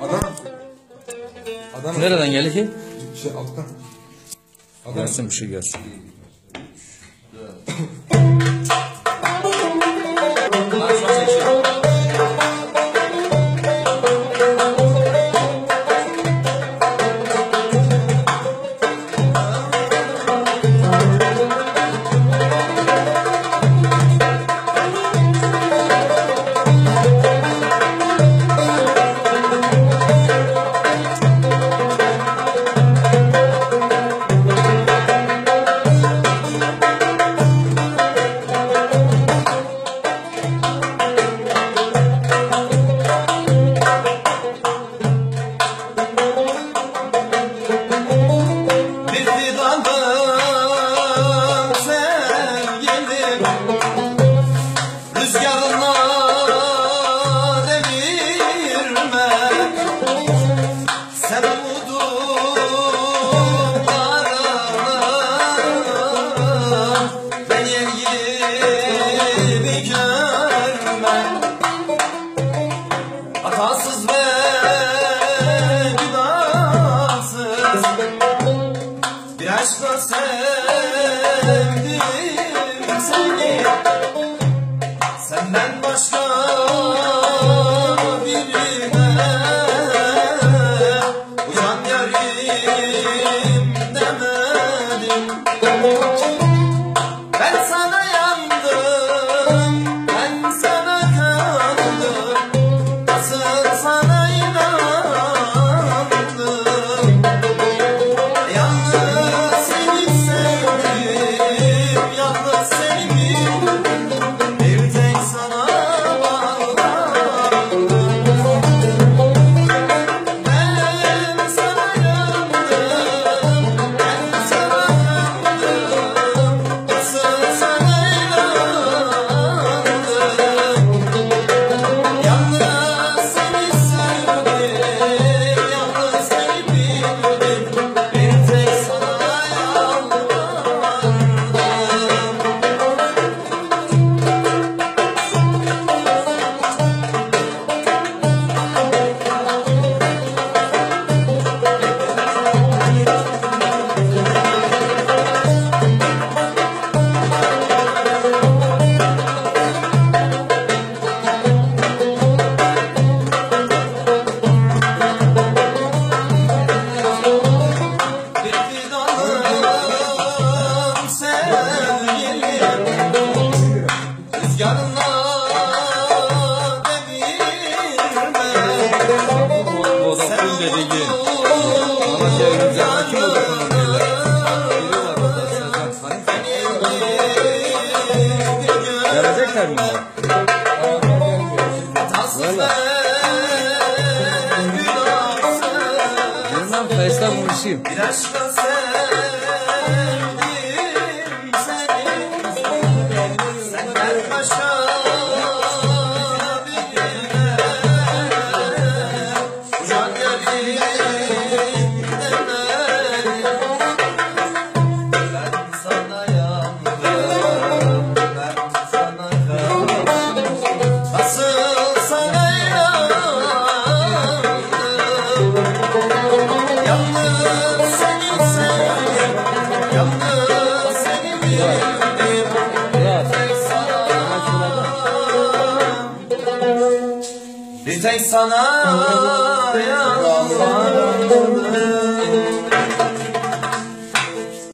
Adana. Adana. Nereden geldi ki? Alttan. Adana. Gelsin bir şey gelsin. Rüzgarına devirme, sen umudum arana, ben yer gibi görme. Hatasız ve günahsız bir aşkla sevdim seni. Senden başka birine uyan yarim demedim. Ben sana yandım, ben sana kandım, nasıl sana inandım. Yalnız seni sevdim, yalnız seni bildim. Gelecekler mi? Bundan Face'den konuşayım. Bir tek sana